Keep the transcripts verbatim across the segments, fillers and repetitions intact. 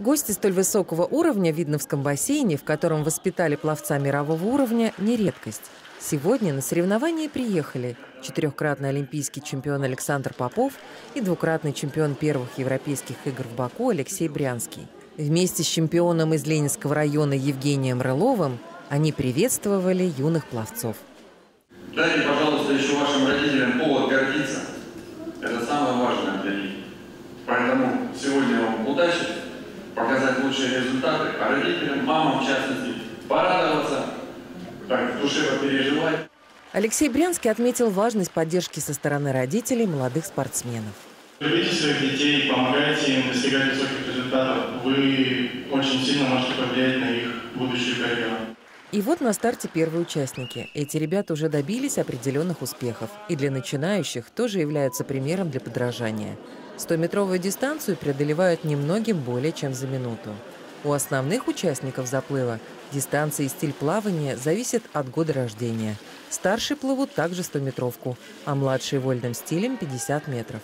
Гости столь высокого уровня в Видновском бассейне, в котором воспитали пловца мирового уровня, не редкость. Сегодня на соревнования приехали четырехкратный олимпийский чемпион Александр Попов и двукратный чемпион первых европейских игр в Баку Алексей Брянский. Вместе с чемпионом из Ленинского района Евгением Рыловым они приветствовали юных пловцов. Дайте, пожалуйста, еще вашим родителям повод гордиться. Это самое важное для них. Поэтому сегодня вам удачи, показать лучшие результаты, а родителям, мамам в частности, порадоваться, так в душе попереживать. Алексей Брянский отметил важность поддержки со стороны родителей молодых спортсменов. Любите своих детей, помогайте им достигать высоких результатов. Вы очень сильно можете повлиять на их будущую карьеру. И вот на старте первые участники. Эти ребята уже добились определенных успехов. И для начинающих тоже являются примером для подражания. стометровую дистанцию преодолевают немногим более чем за минуту. У основных участников заплыва дистанция и стиль плавания зависят от года рождения. Старшие плывут также стометровку, а младшие вольным стилем пятьдесят метров.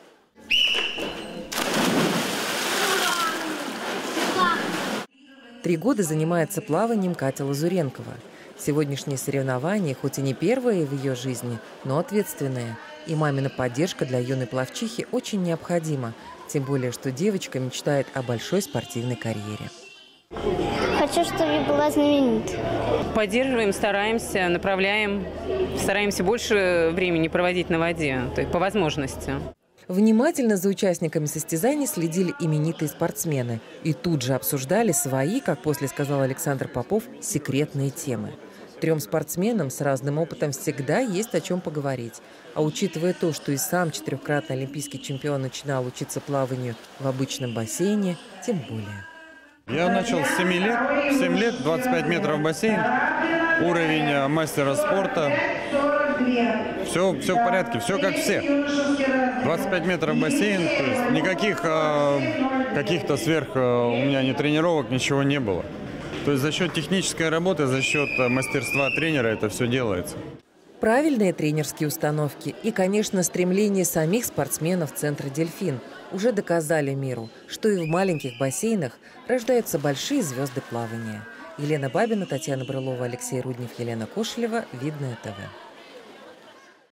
Три года занимается плаванием Катя Лазуренкова. Сегодняшние соревнования, хоть и не первые в ее жизни, но ответственные. И мамина поддержка для юной пловчихи очень необходима. Тем более, что девочка мечтает о большой спортивной карьере. Хочу, чтобы я была знаменитой. Поддерживаем, стараемся, направляем. Стараемся больше времени проводить на воде, то есть по возможности. Внимательно за участниками состязаний следили именитые спортсмены. И тут же обсуждали свои, как после сказал Александр Попов, секретные темы. Трем спортсменам с разным опытом всегда есть о чем поговорить. А учитывая то, что и сам четырехкратный олимпийский чемпион начинал учиться плаванию в обычном бассейне, тем более. Я начал с семи лет. В семь лет, двадцать пять метров бассейн. Уровень мастера спорта. Все, все в порядке, все как все. двадцать пять метров бассейн, то есть никаких э, каких-то сверх э, у меня ни тренировок, ничего не было. То есть за счет технической работы, за счет мастерства тренера это все делается. Правильные тренерские установки и, конечно, стремление самих спортсменов Центра «Дельфин» уже доказали миру, что и в маленьких бассейнах рождаются большие звезды плавания. Елена Бабина, Татьяна Брылова, Алексей Руднев, Елена Кошелева. Видное ТВ.